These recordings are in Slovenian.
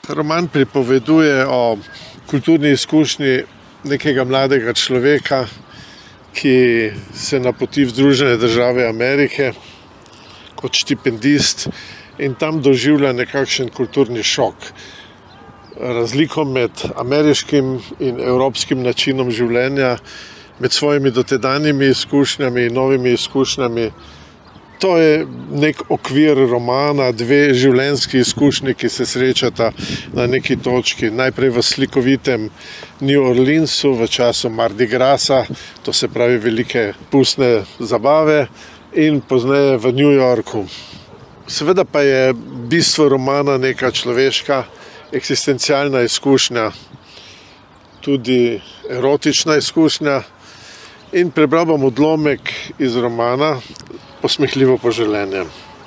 Roman pripoveduje o kulturni izkušnji nekega mladega človeka, ki se napoti v Združene države Amerike kot štipendist in tam doživlja nekakšen kulturni šok. Razliko med ameriškim in evropskim načinom življenja, med svojimi dotedanjimi izkušnjami in novimi izkušnjami. To je nek okvir romana, dve življenjski izkušnji, ki se srečata na neki točki. Najprej v slikovitem New Orleansu v času Mardi Grasa, to se pravi velike pustne zabave, in pozneje v New Yorku. Seveda pa je bistvo romana neka človeška, eksistencialna izkušnja, tudi erotična izkušnja. In prebral bom odlomek iz romana Posmehljivo poželenje.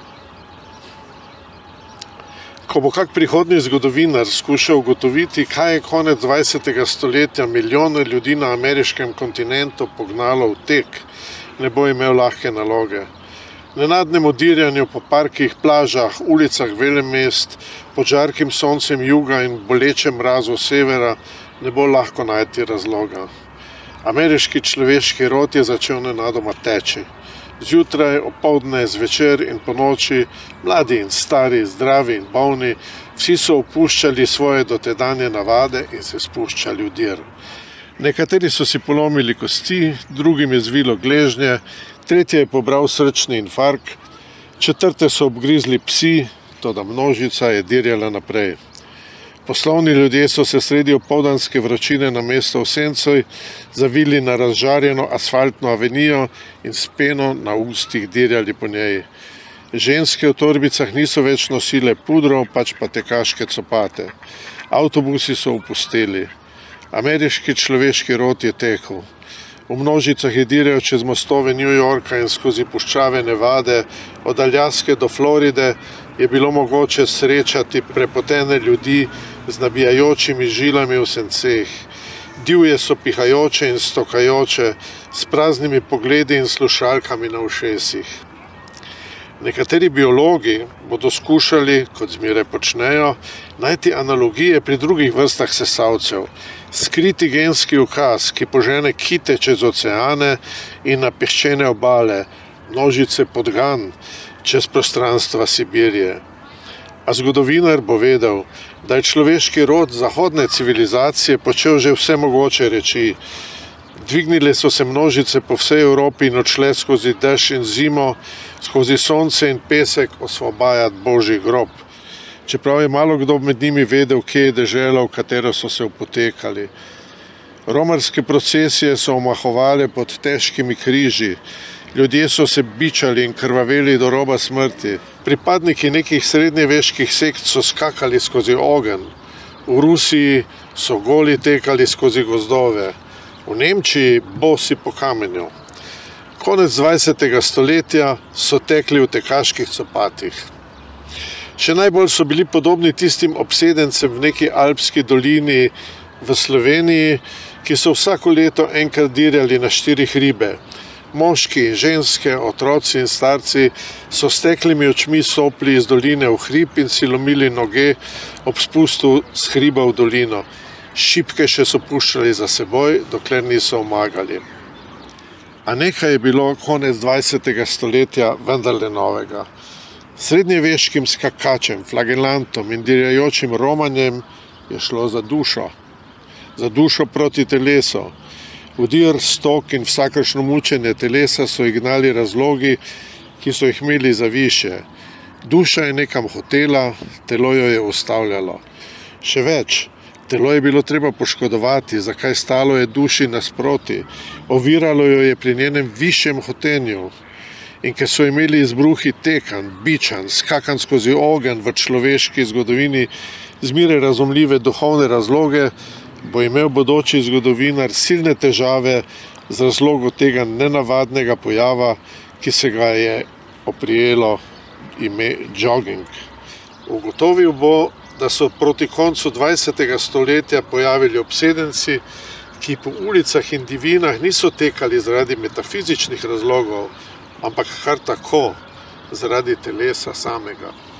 Ko bo kak prihodnji zgodovinar skušal ugotoviti, kaj je konec 20. stoletja milijone ljudi na ameriškem kontinentu pognalo v tek, ne bo imel lahke naloge. Nenadnemu dirjanju po parkih, plažah, ulicah velemest, pod žarkim soncem juga in bolečem mrazu severa ne bo lahko najti razloga. Ameriški človeški rod je začel nenadoma teči. Zjutraj, opoldne, zvečer in ponoči, mladi in stari, zdravi in bolni, vsi so opuščali svoje dotedanje navade in se spuščali v dir. Nekateri so si polomili kosti, drugim je zvilo gležnje, tretje je pobral srčni infarkt, četrte so obgrizli psi, toda množica je dirjala naprej. Poslovni ljudje so se sredi opoldanske vročine namesto v Sencoj zavili na razžarjeno asfaltno avenijo in s peno na ustih dirjali po njej. Ženske v torbicah niso več nosile pudrov, pač pa tekaške copate. Avtobusi so opusteli. Ameriški človeški rod je tekel. V množicah je dirjal čez mostove New Yorka in skozi puščave Nevade, od Aljaske do Floride je bilo mogoče srečati prepotene ljudi z nabijajočimi žilami v senceh. Divje so pihajoče in stokajoče, s praznimi pogledi in slušalkami na ušesih. Nekateri biologi bodo skušali, kot zmeraj počnejo, najti analogije pri drugih vrstah sesalcev. Skriti genski ukaz, ki požene kite čez oceane in na peščene obale, množice podgan čez prostranstva Sibirije. A zgodovinar bo vedel, da je človeški rod zahodne civilizacije počel že vse mogoče reči. Dvignile so se množice po vsej Evropi in odšle skozi dež in zimo, skozi sonce in pesek osvobajati Božji grob. Čeprav je malo kdo med njimi vedel, kje je dežela, v katero so se upotekali. Romarske procesije so omahovale pod težkimi križi. Ljudje so se bičali in krvaveli do roba smrti. Pripadniki nekih srednjeveških sekt so skakali skozi ogenj. V Rusiji so goli tekali skozi gozdove. V Nemčiji bosi po kamenju. Konec 20. stoletja so tekli v tekaških copatih. Še najbolj so bili podobni tistim obsedencem v neki alpski dolini v Sloveniji, ki so vsako leto enkrat dirjali na 4 hribe. Moški, ženske, otroci in starci so s steklimi očmi sopli iz doline v hrib in si lomili noge ob spustu s hriba v dolino. Šipke še so puščali za seboj, dokler niso omagali. A nekaj je bilo konec 20. stoletja vendarle novega. Srednjeveškim skakačem, flagelantom in dirjajočim romanjem je šlo za dušo. Za dušo proti telesu. Vdir, stok in vsakršno mučenje telesa so ignali razlogi, ki so jih imeli za višje. Duša je nekam hotela, telo jo je ustavljalo. Še več, telo je bilo treba poškodovati, zakaj stalo je duši nasproti. Oviralo jo je pri njenem višjem hotenju. In ker so imeli izbruhi tekanj, bičanj, skakanj skozi ogenj v človeški zgodovini zmeraj razumljive duhovne razloge, bo imel bodoči zgodovinar silne težave z razlogom tega nenavadnega pojava, ki se ga je oprijelo ime jogging. Ugotovil bo, da so proti koncu 20. stoletja pojavili obsedenci, ki po ulicah in divinah niso tekali zaradi metafizičnih razlogov, ampak kar tako, zaradi telesa samega.